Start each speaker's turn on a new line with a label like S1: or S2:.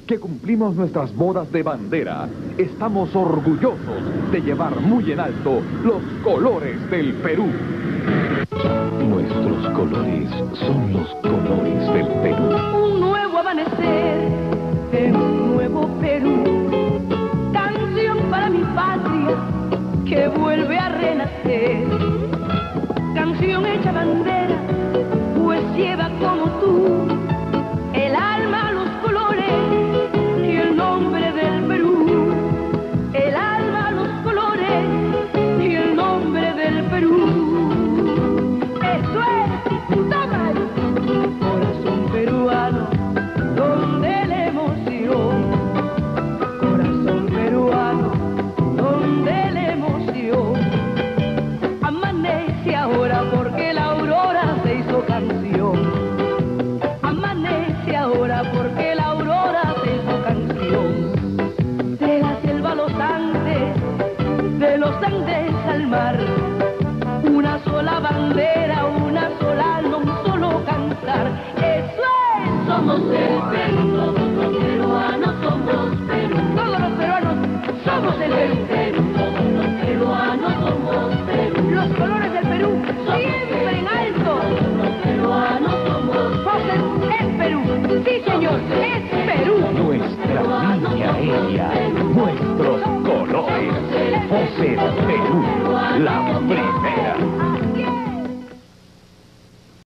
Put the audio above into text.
S1: que cumplimos nuestras bodas de bandera, estamos orgullosos de llevar muy en alto los colores del Perú. Nuestros colores son los colores del Perú.
S2: Un nuevo amanecer en un nuevo Perú. Canción para mi patria que vuelve a renacer. Canción hecha bandera, pues lleva como tú el alma, los colores y el nombre del Perú. El alma, los colores y el nombre del Perú. Eso es, toma, corazón peruano, donde la emoción. Corazón peruano, donde la emoción. Amanece ahora porque la aurora se hizo canción. Amanece ahora porque la aurora se hizo canción. De la selva a los Andes, de los Andes al mar, una sola bandera, una sola alma, un solo cantar. Eso es, somos el Perú, todos los peruanos somos Perú. Todos los peruanos somos el Perú. Todos los peruanos somos Perú. Los colores del Perú siempre en alto. Todos los peruanos somos el Perú. Sí, señor.